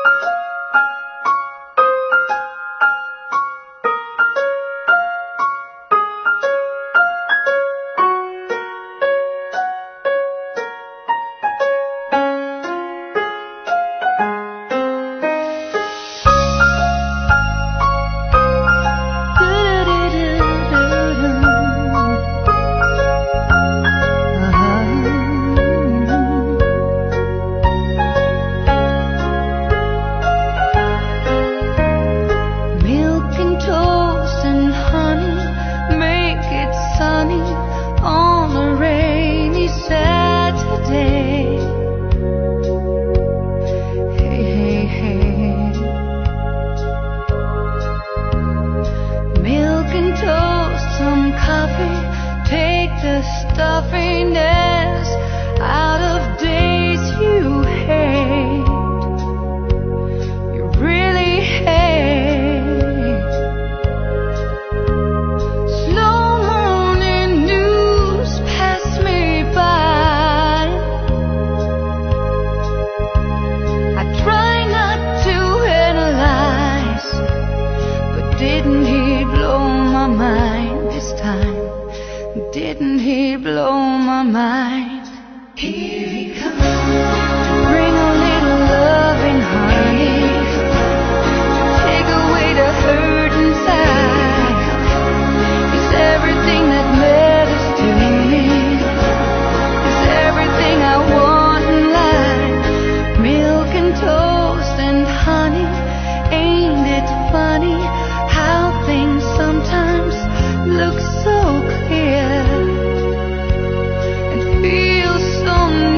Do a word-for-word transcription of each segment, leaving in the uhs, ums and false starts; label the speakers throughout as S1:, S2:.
S1: Stuffiness out of days you hate, you really hate. Slow morning news pass me by. I try not to analyze, but didn't he blow my mind this time? Didn't he blow my mind? Here he comes to bring a little loving honey, to take away the hurt inside. He's everything that matters to me. He's everything I want in life. Milk and toast and honey, ain't it funny how things sometimes look so clear? So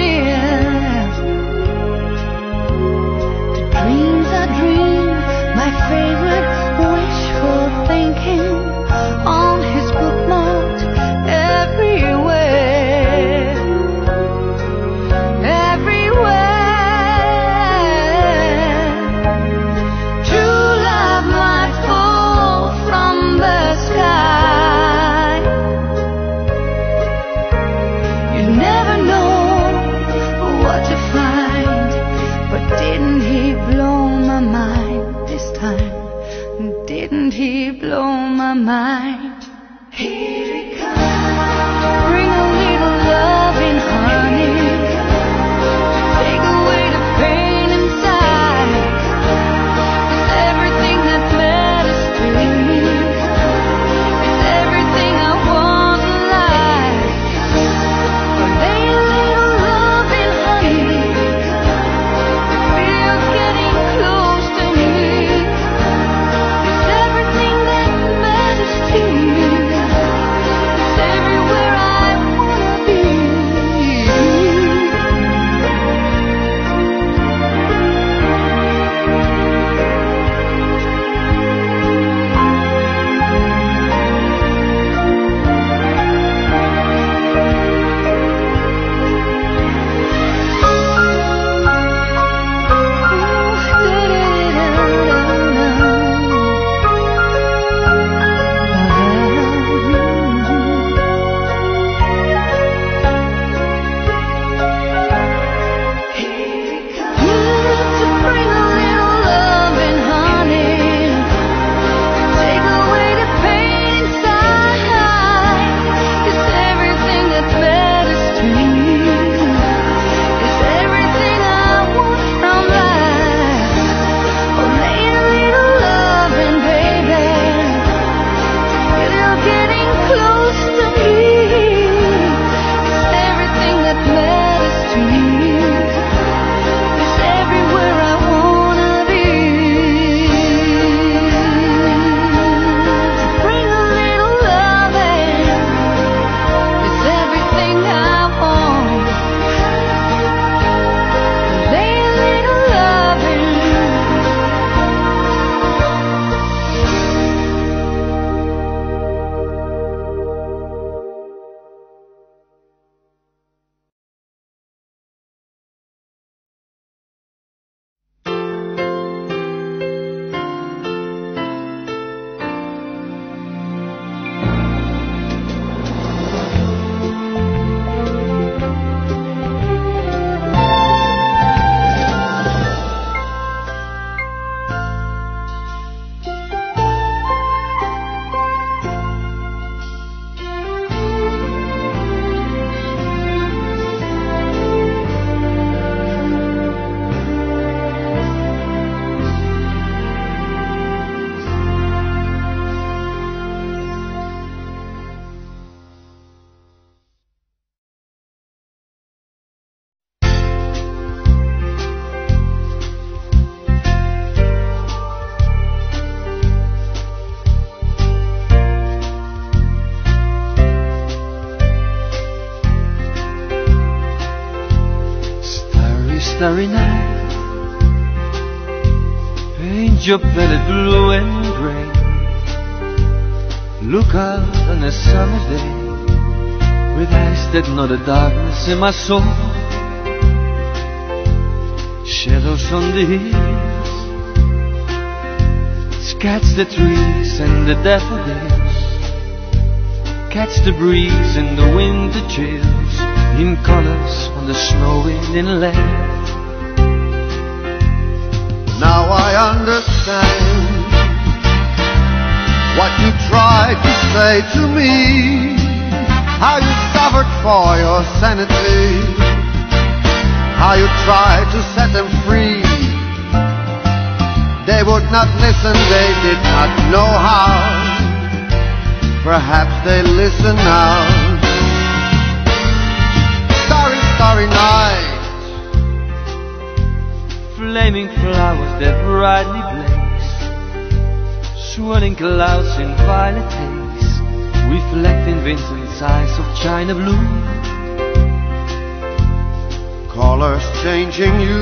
S2: starry night, paint your palette blue and grey. Look out on a summer day with eyes that know the darkness in my soul. Shadows on the hills, catch the trees and the daffodils, catch the breeze and the winter chills, in colors on the snowy inland.
S3: Now I understand what you tried to say to me, how you suffered for your sanity, how you tried to set them free. They would not listen, they did not know how. Perhaps they listen now. Starry, starry night,
S2: flaming flowers that brightly blaze, swirling clouds in violet haze, reflecting Vincent's eyes of china blue.
S3: colors changing you,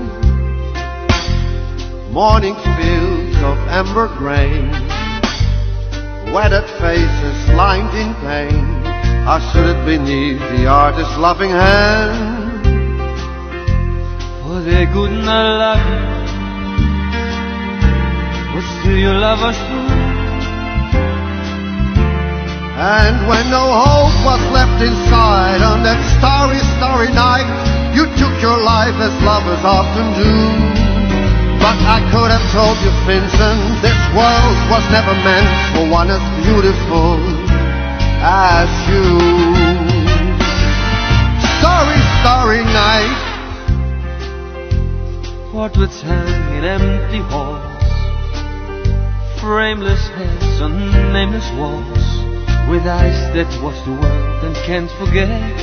S3: morning fields of amber grain, weathered faces lined in pain, ushered beneath the artist's loving hand.
S2: For they could not love you, but still you love us too.
S3: And when no hope was left inside, on that starry, starry night, you took your life as lovers often do. But I could have told you, Vincent, this world was never meant for one as beautiful as you. Starry, starry night,
S2: portraits hang in empty halls, frameless heads on nameless walls, with eyes that watch the world and can't forget.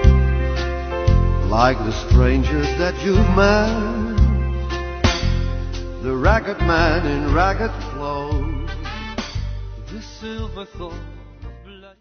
S3: Like the strangers that you've met, the ragged man in ragged clothes,
S2: the silver thorn of blood.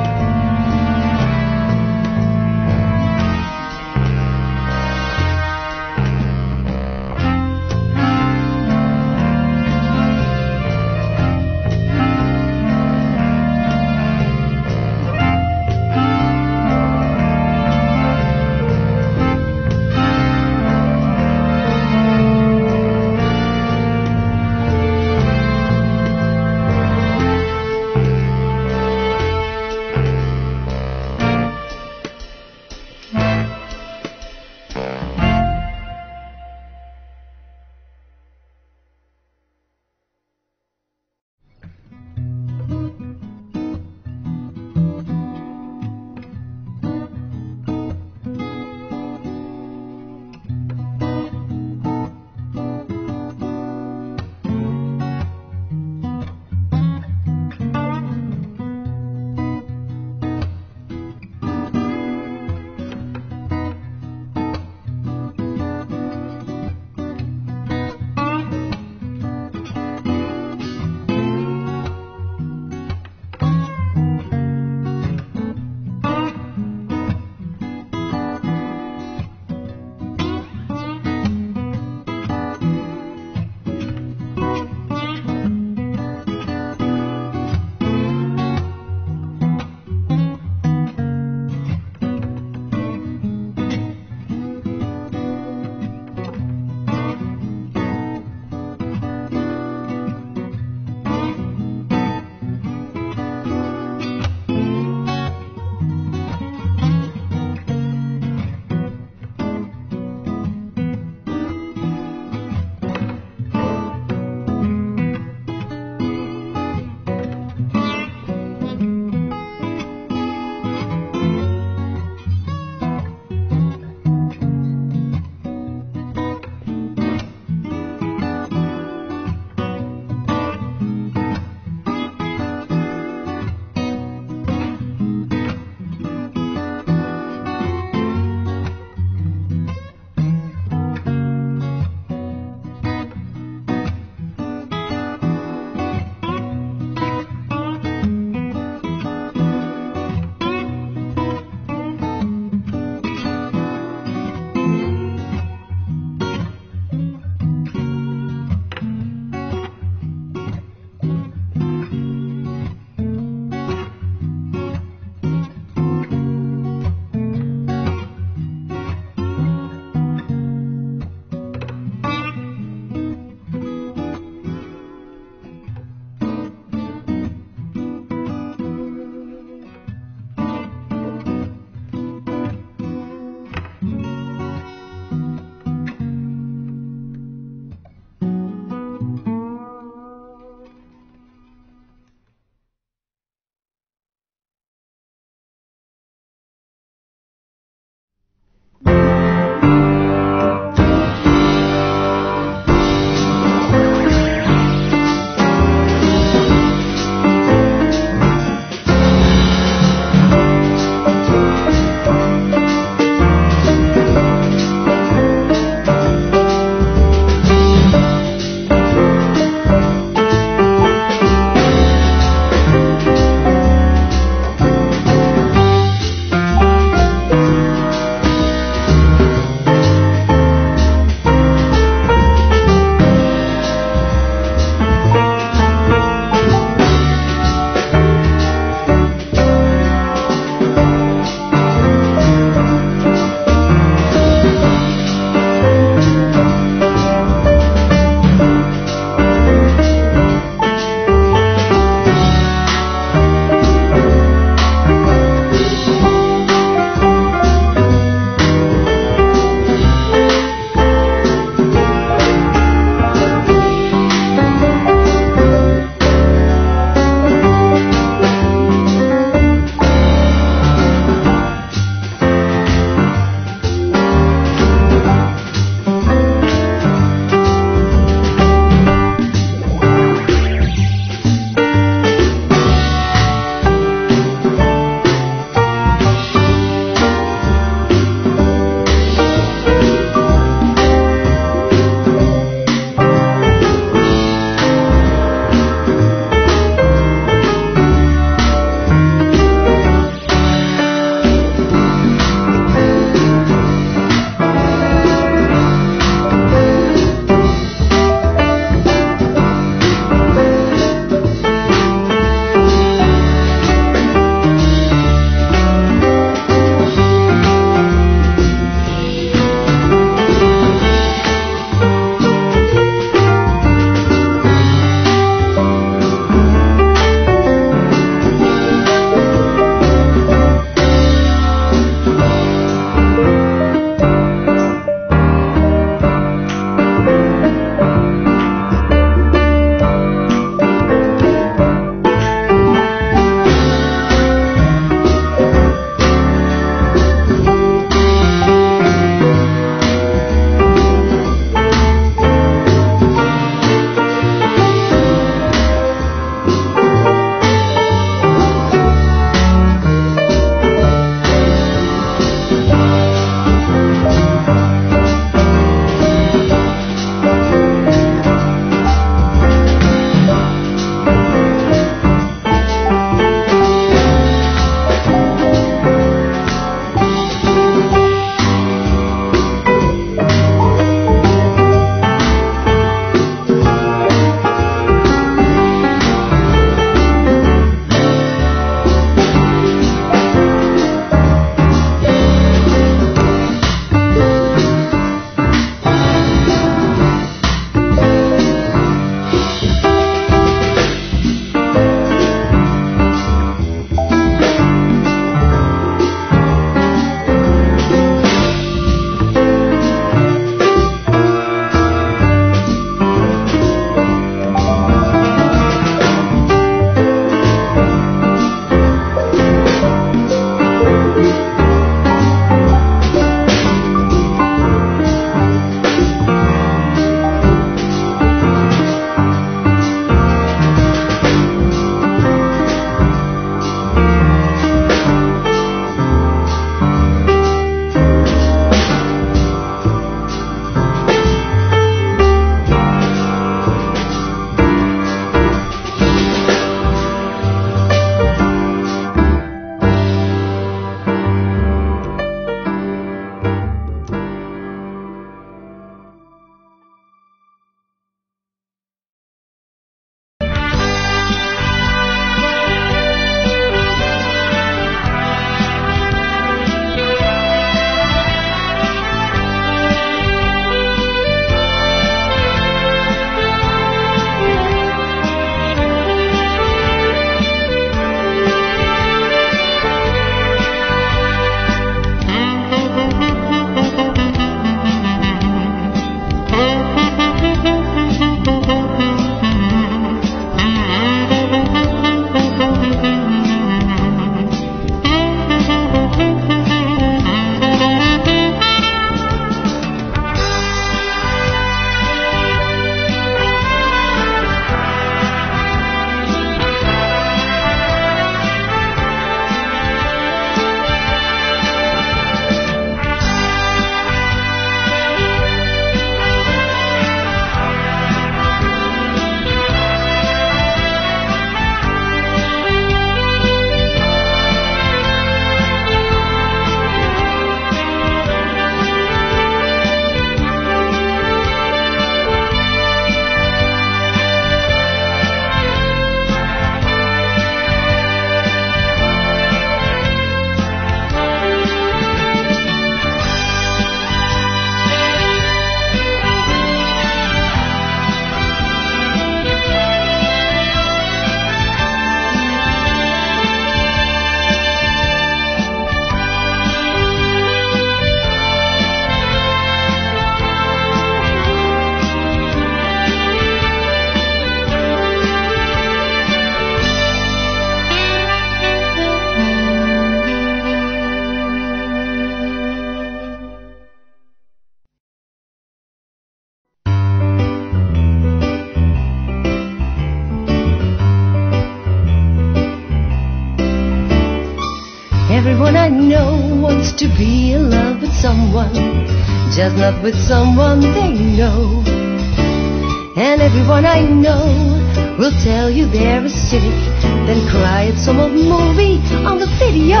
S4: to be in love with someone, just not with someone they know. And everyone I know will tell you they're a cynic, then cry at some old movie on the video.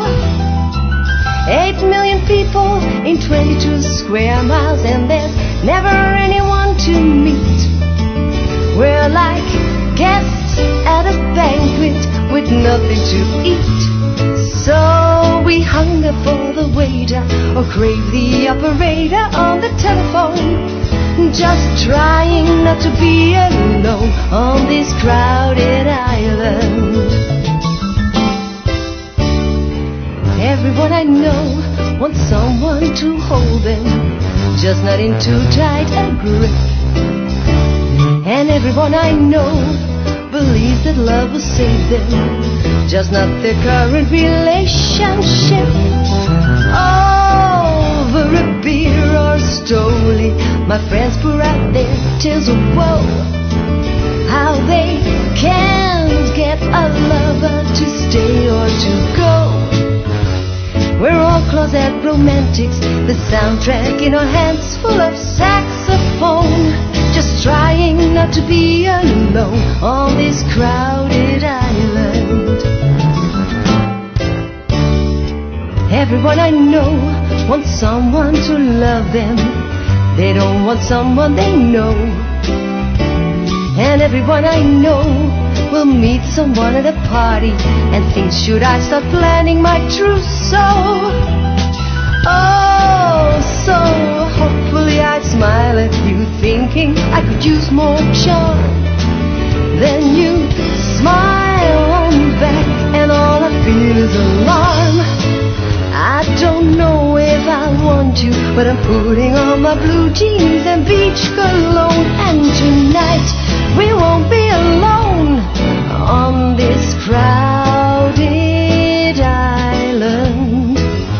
S4: Eight million people in twenty-two square miles, and there's never anyone to meet. We're like guests at a banquet with nothing to eat. So we hunger for the waiter or crave the operator on the telephone, just trying not to be alone on this crowded island. Everyone I know wants someone to hold them, just not in too tight a grip. And everyone I know believes that love will save them, just not their current relationship. Over a beer or stoli, my friends pour out their tears of woe, how they can't get a lover to stay or to go. We're all closet romantics, the soundtrack in our hands full of saxophone, just trying not to be alone on this crowded island. Everyone I know wants someone to love them, they don't want someone they know. And everyone I know will meet someone at a party and think, should I start planning my trousseau? Oh, so hopefully I'd smile at you, thinking I could use more charm. Then you smile back and all I feel is alarm. I don't know if I want you, but I'm putting on my blue jeans and beach cologne, and tonight we won't be alone on this crowded island.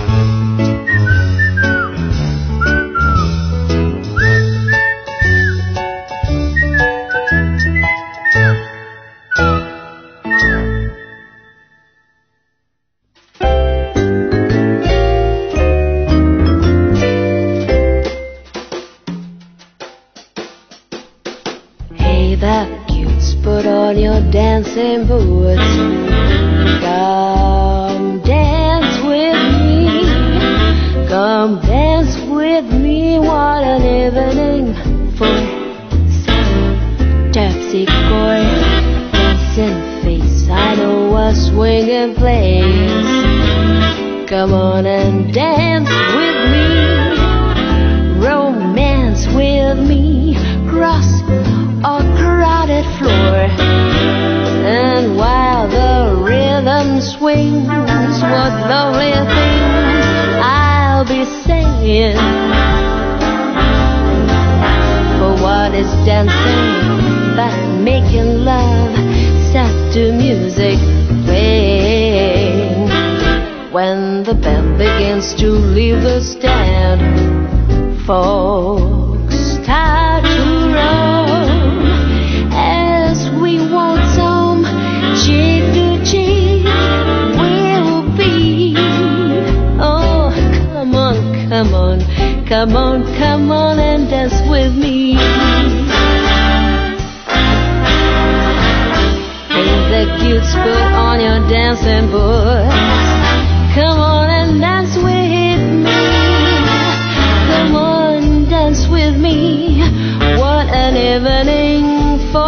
S4: Put on your dancing boots, come dance with me, come dance with me. What an evening for some Terpsichore dancing face. I know a swinging place. Come on and dance with me, romance with me, cross a crowded floor, and while the rhythm swings, what lovely things I'll be saying. For what is dancing but making love set to music playing? When the band begins to leave the stand, folks start to run. We want some cheek to cheek, we'll be. Oh, come on, come on, come on, come on and dance with me. Hey, the cutes, put on your dancing boots. Come on and dance with me. Come on, dance with me. What an evening for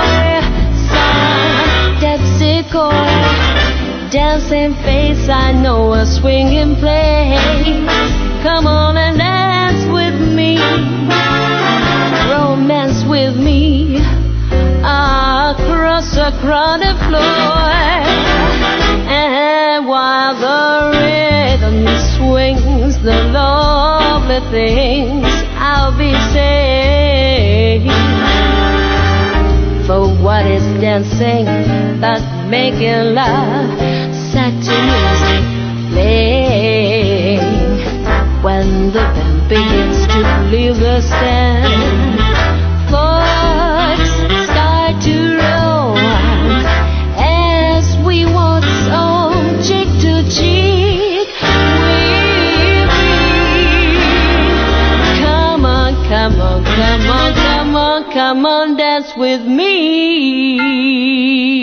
S4: dancing face. I know a swinging place. Come on and dance with me, romance with me, across a crowded floor. And while the rhythm swings, the lovely things I'll be saying. For what is dancing but making love set to music playing? When the band begins to leave the stand, folks start to roll as we walk on cheek to cheek. We on, come on, dance with me.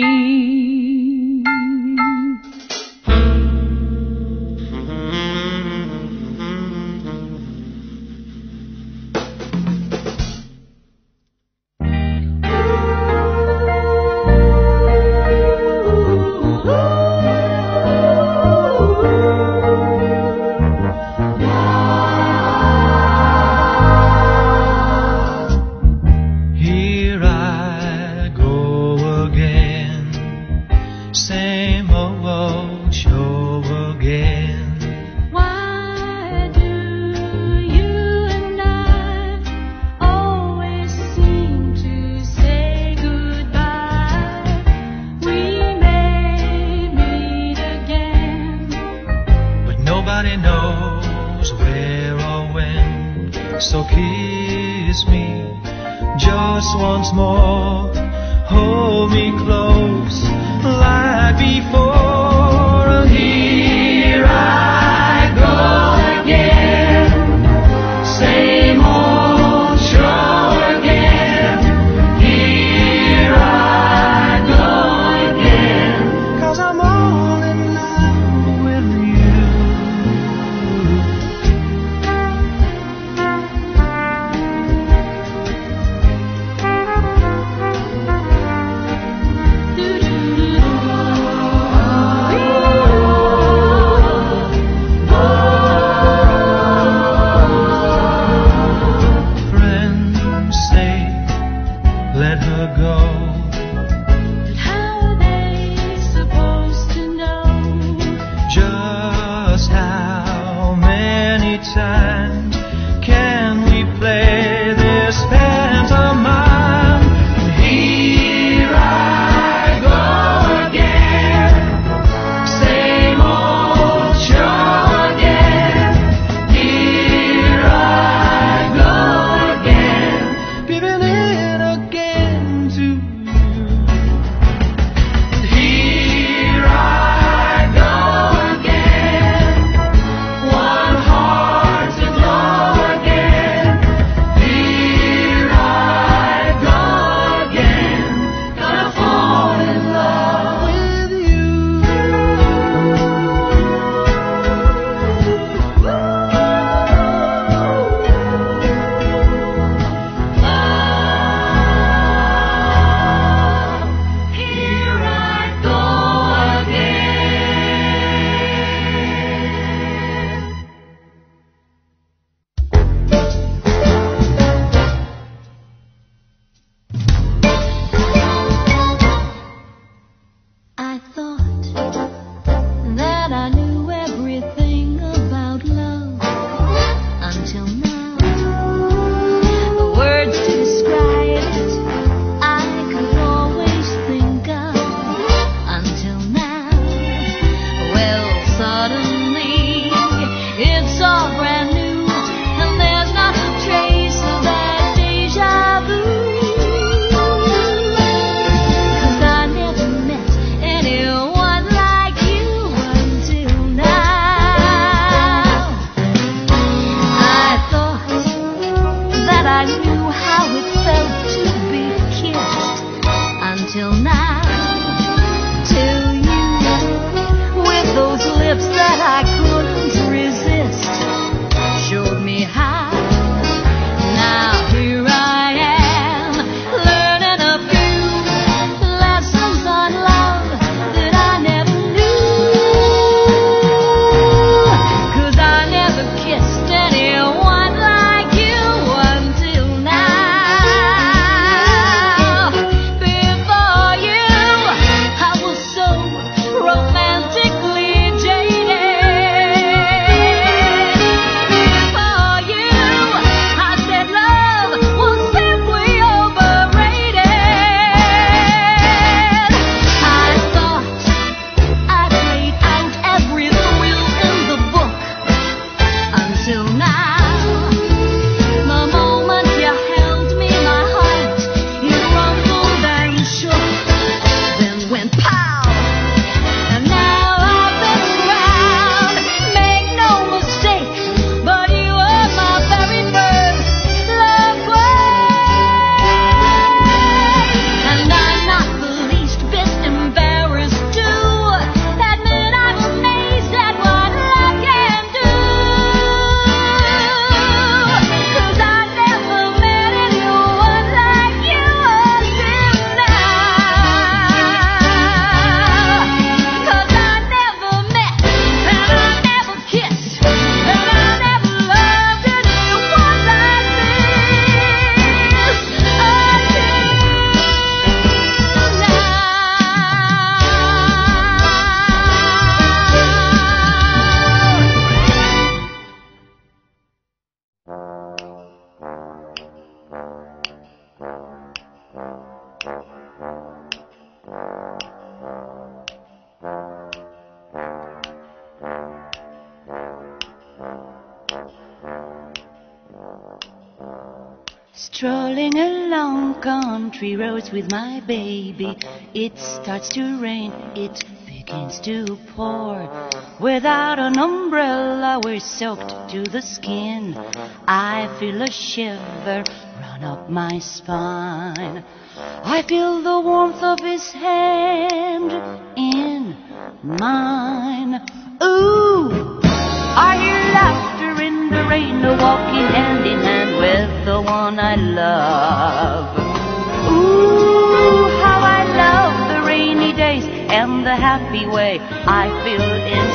S1: Strolling along country roads with my baby, it starts to rain, it begins to pour. Without an umbrella we're soaked to the skin. I feel a shiver run up my spine. I feel the warmth of his hand in mine. Ooh, I hear laughter in the rain, walking hand in hand with the one I love. Ooh, how I love the rainy days and the happy way I feel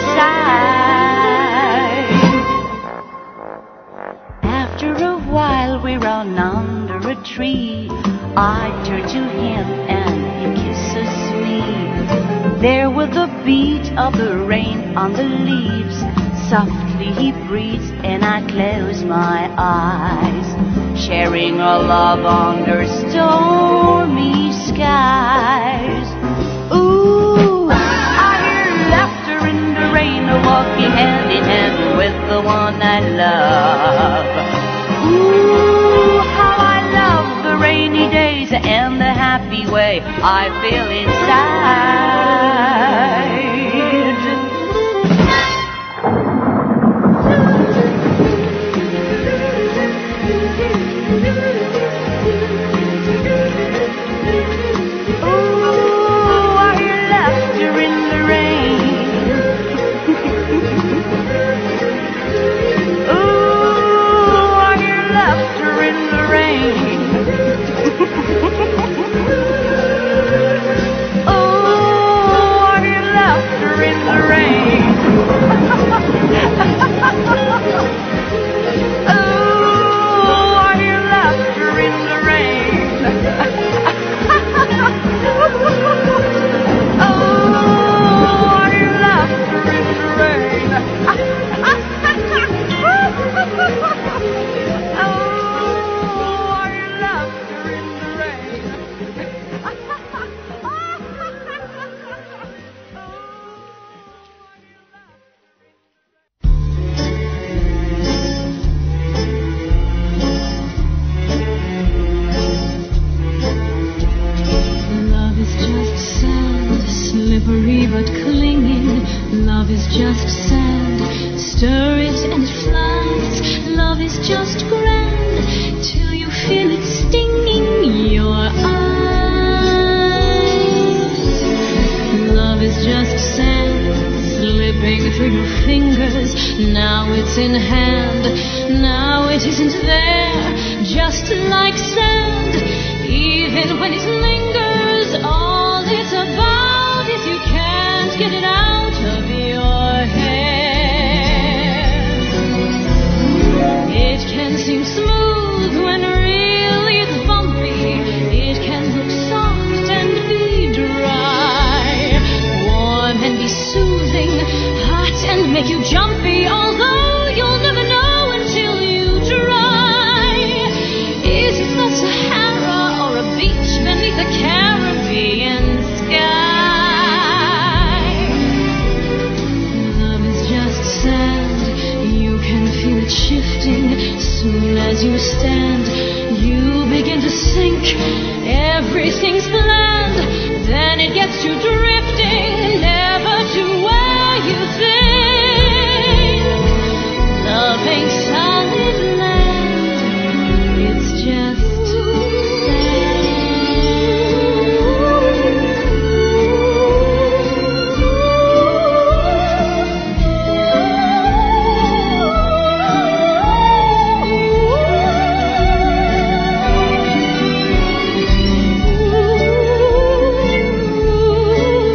S1: inside. After a while we run under a tree. I turn to him and he kisses me. There with the beat of the rain on the leaves, softly he breathes and I close my eyes, sharing our love under stormy skies. Ooh, I hear laughter in the rain, walking hand in hand with the one I love. Ooh, how I love the rainy days and the happy way I feel inside.
S4: Ooh.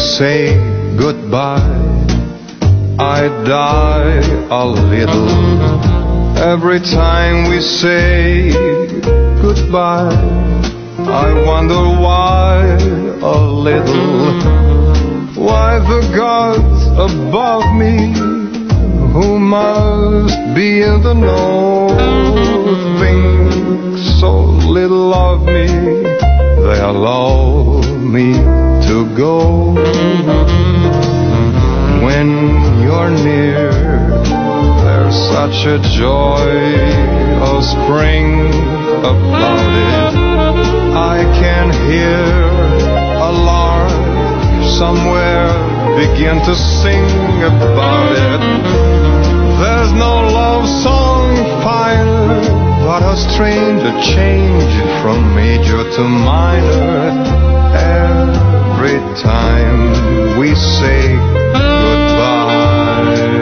S5: say goodbye, I die a little. Every time we say goodbye, I wonder why a little. Why the gods above me, who must be in the know, think so little of me, they allow me to go. When you're near, there's such a joy of spring about it. I can hear a lark somewhere begin to sing about it. There's no love song finer, but a strange change from major to minor. Every time we say goodbye.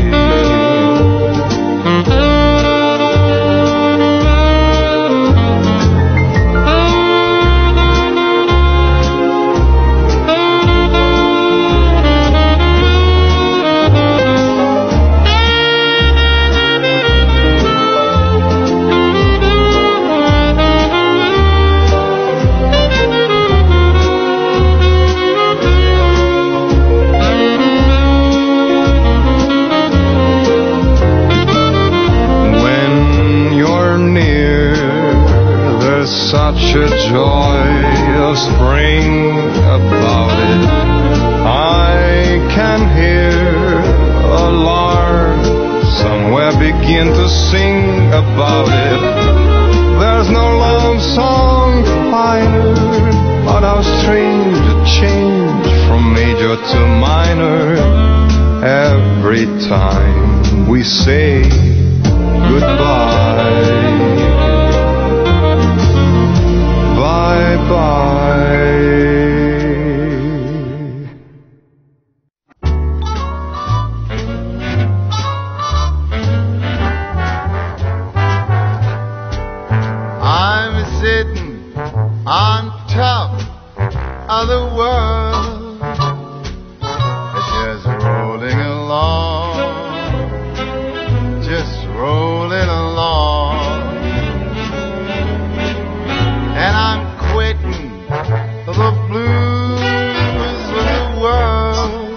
S5: Such a joy of spring about it. I can hear a lark somewhere begin to sing about it. There's no love song finer, but how strange a change from major to minor. Every time we say goodbye. Bye-bye.
S3: I'm sitting on top of the world, just rolling along, just rolling along. And I'm quitting the blues of the world,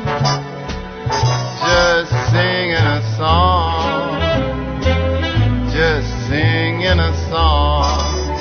S3: just singing a song, just singing a song.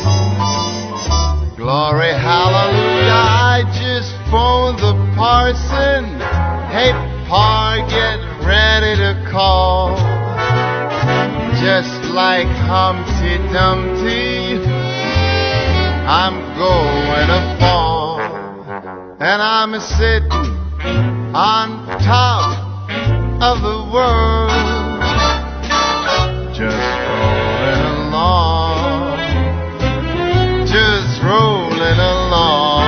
S3: Glory, hallelujah, I just phoned the parson. Hey, Pa, get ready to call. Just like Humpty Dumpty, I'm going to fall, and I'm sitting on top of the world, just rolling along, just rolling along.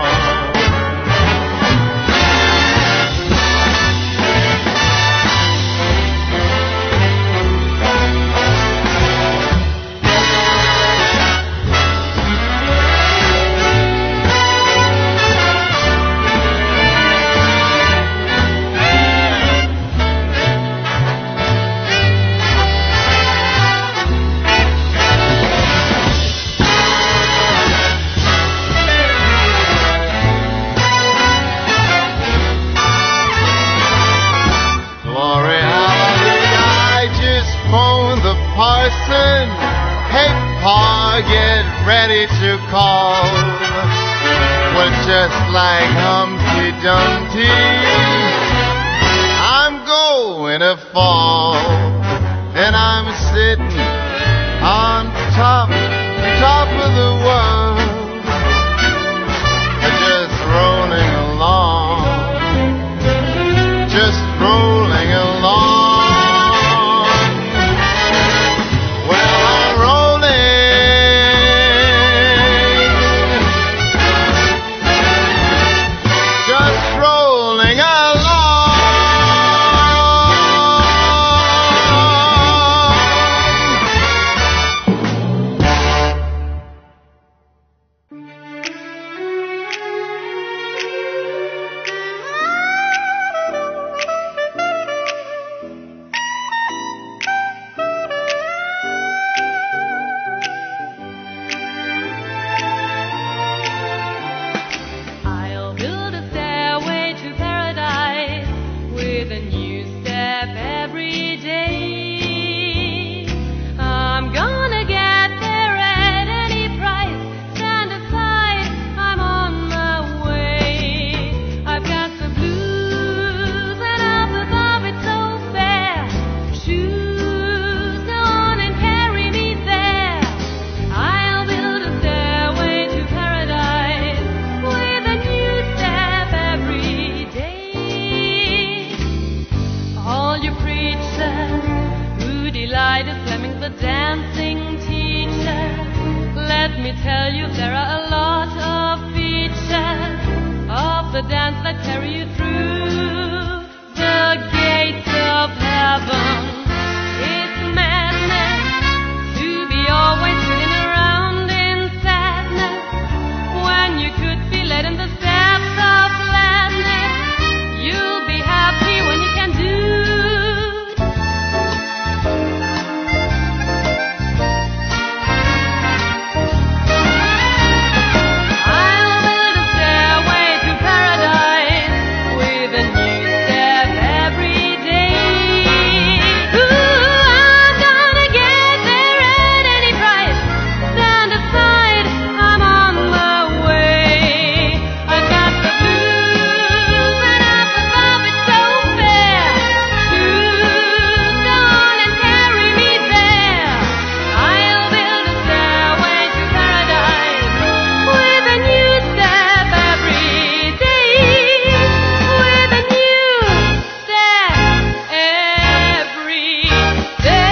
S3: Hey, Pa, get ready to call. Well, just like Humpty Dumpty, I'm going to fall, and I'm sitting on top, top of the world, just rolling along, just rolling along.
S6: Fleming, the dancing teacher. Let me tell you, there are a lot of features of the dance that carry you through the gates of heaven. It's madness to be always sitting around in sadness when you could be led in the steps of gladness. You'll be happy when you can do. I'll build a stairway to paradise with a new step every day. Ooh, I'm gonna get there at any price. Stand aside, I'm on the way. I got the blues and up above it's so fair. Choose on and carry me there. I'll build a stairway to paradise with a new step every day. With a new step every day.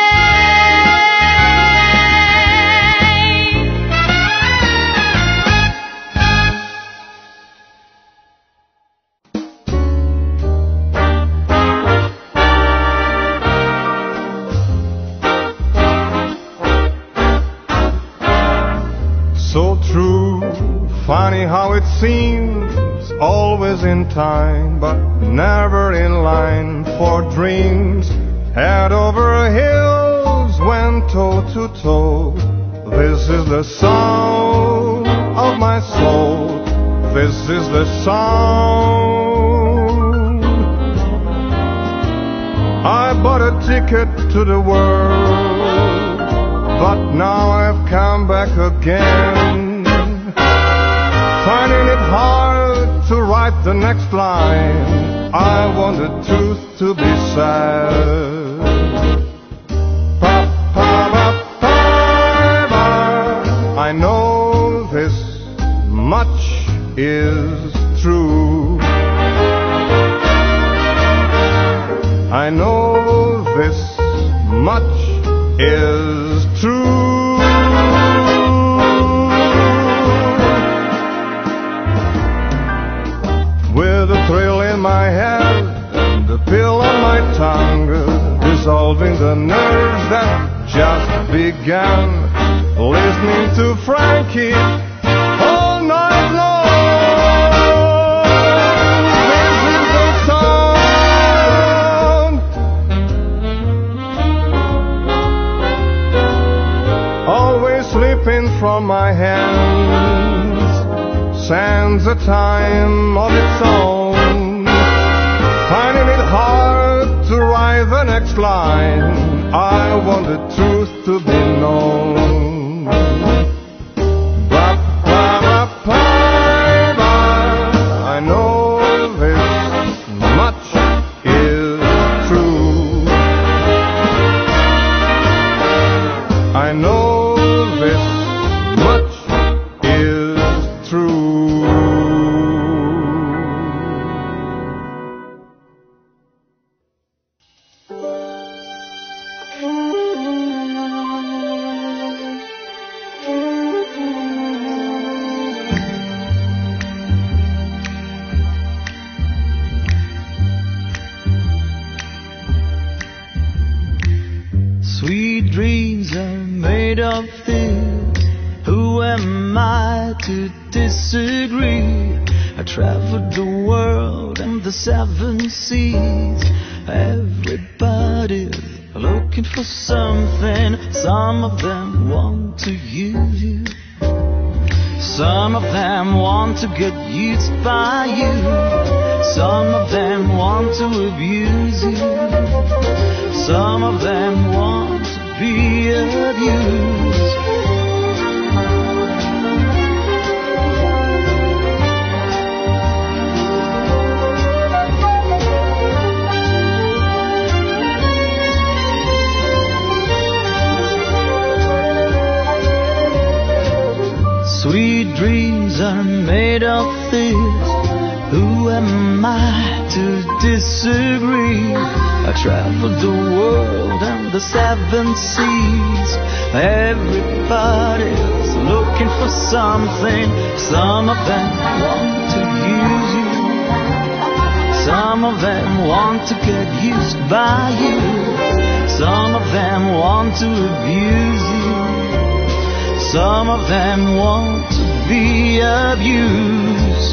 S5: So true, funny how it seems, always in time, but never in line for dreams. Head over heels, went toe to toe. This is the sound of my soul. This is the sound. I bought a ticket to the world, but now I've come back again, finding it hard to write the next line. I want the truth to be sad. Pa, pa, pa, pa, pa. I know this much is true. I know this much is true. With a thrill in my head and a pill on my tongue, dissolving the nerves that just began, listening to Frankie all night long. This is the sound. Always slipping from my hands, sands a time of its own, finding it hard to write the next line. I want the truth to be known. Ba, ba, ba, ba, ba. I know this much is true. I know this much is true.
S2: Sweet dreams are made of this. Who am I to disagree? I traveled the world and the seven seas. Everybody's looking for something. Some of them want to use you. Some of them want to get used by you. Some of them want to abuse you. Some of them want to be abused. Sweet dreams are made of this. Who am I to disagree? I traveled the world world and the seven seas. Everybody's looking for something. Some of them want to use you. Some of them want to get used by you. Some of them want to abuse you. Some of them want to be abused.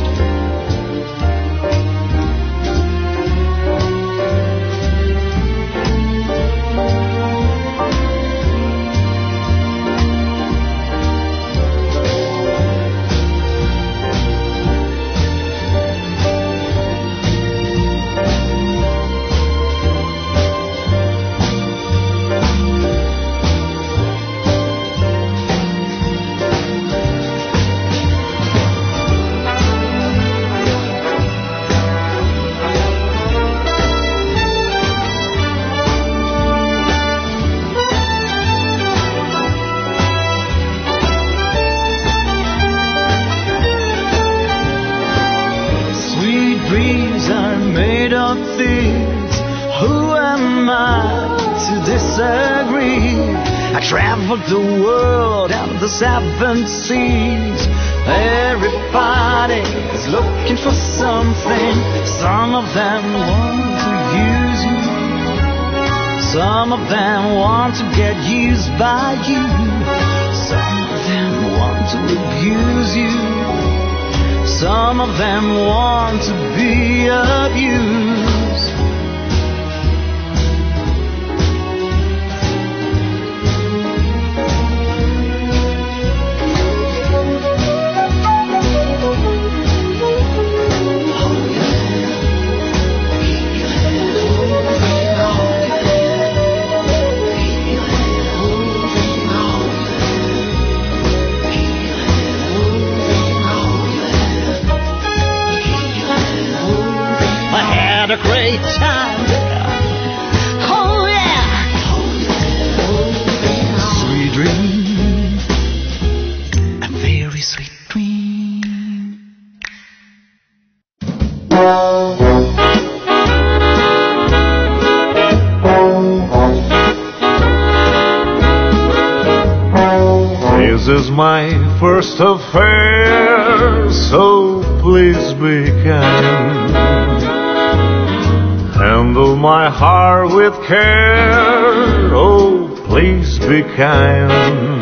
S2: Traveled the world and the seven seas. Everybody is looking for something. Some of them want to use you. Some of them want to get used by you. Some of them want to abuse you. Some of them want to be abused. A great time there. Oh yeah. Sweet dream, a very sweet dream.
S5: This is my first affair, so please be kind. Handle my heart with care, oh, please be kind.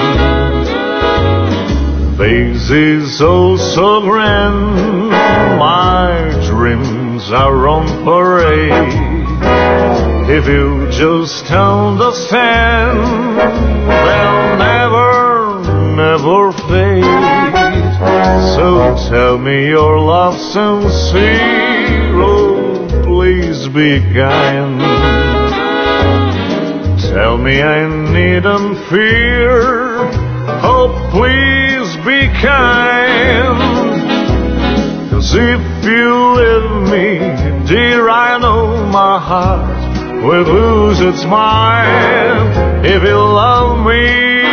S5: This is oh so grand, my dreams are on parade. If you just understand, they'll never, never fade. So tell me your love sincere, oh, please be kind. Tell me I needn't fear. Oh, please be kind. 'Cause if you leave me, dear, I know my heart will lose its mind. If you love me,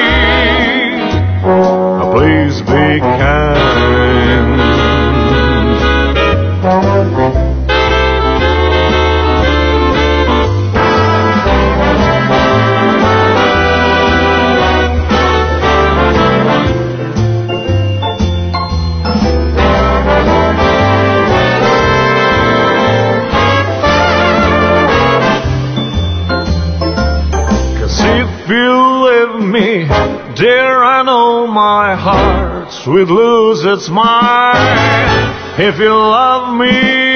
S5: please be kind. Dear, I know my heart would lose its mind. If you love me,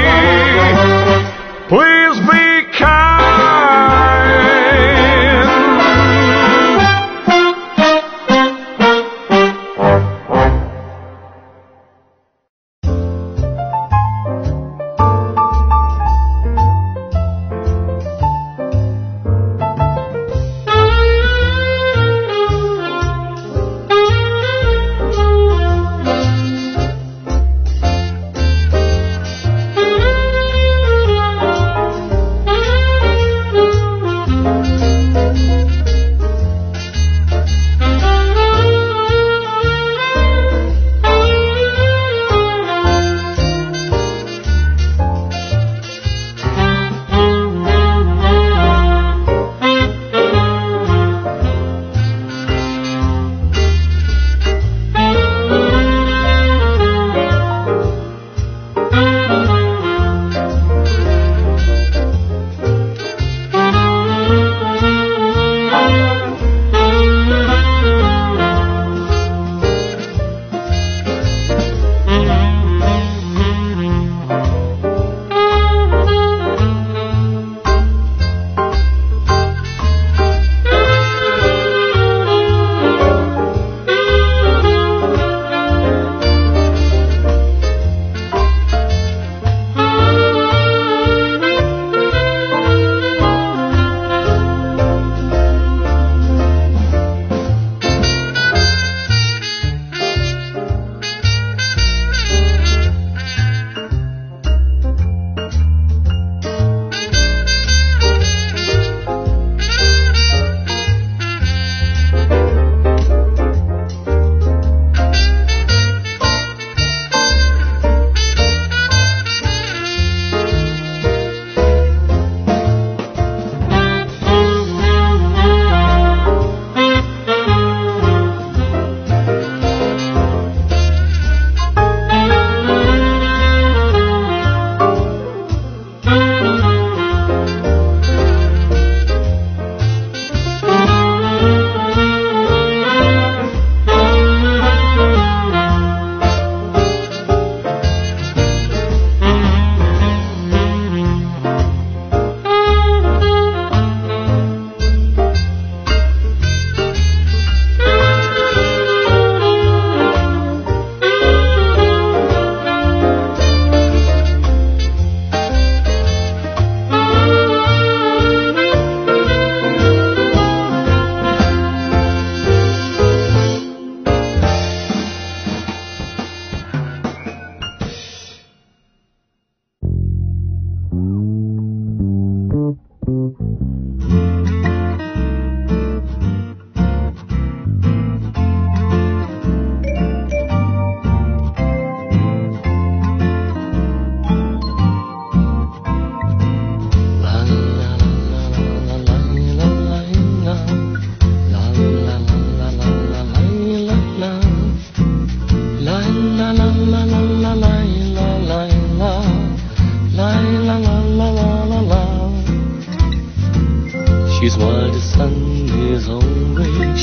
S5: please be kind.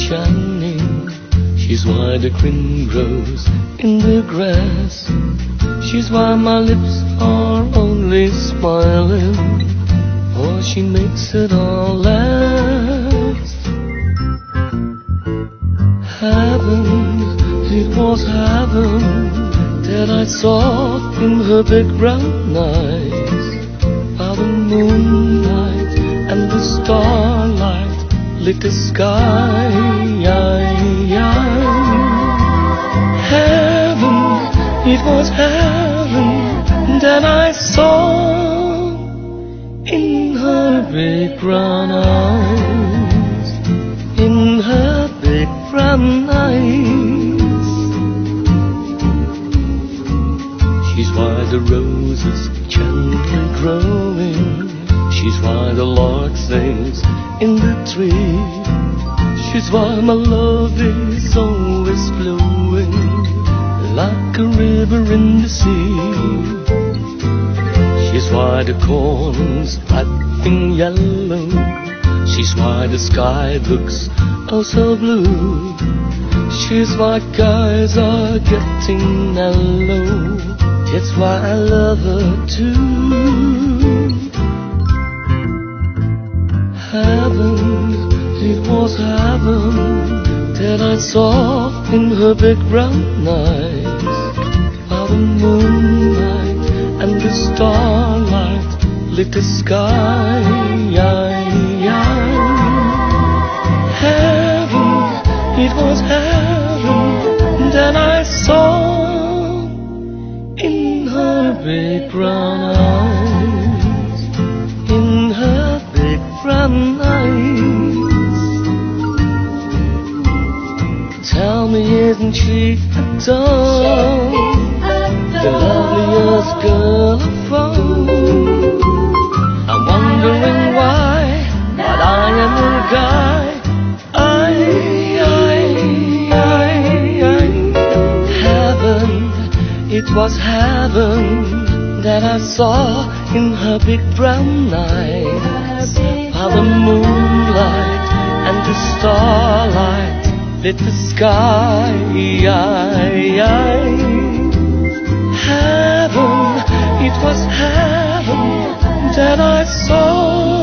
S7: shining. She's why the green grows in the grass. She's why my lips are only smiling, for she makes it all last. Heaven, it was heaven that I saw in her big brown eyes. By the moonlight and the starlight lit the sky. Heaven, it was heaven that I saw in her big brown eyes. In her big brown eyes. She's why the roses gently growing. She's why the lark sings in the tree. She's why my love is always flowing like a river in the sea. She's why the corn's ripening yellow. She's why the sky looks oh so blue. She's why guys are getting mellow. That's why I love her too. Heaven, it was heaven that I saw in her big brown eyes. By the moonlight and the starlight lit the sky. Heaven, it was heaven that I saw in her big brown eyes. In her big brown eyes. Tell me, isn't she a doll? The loveliest girl of all. I'm wondering why, but I am a guy. I, I, I, I. Heaven, it was heaven that I saw in her big brown eyes. By the moonlight and the starlight lit the sky. Heaven, it was heaven that I saw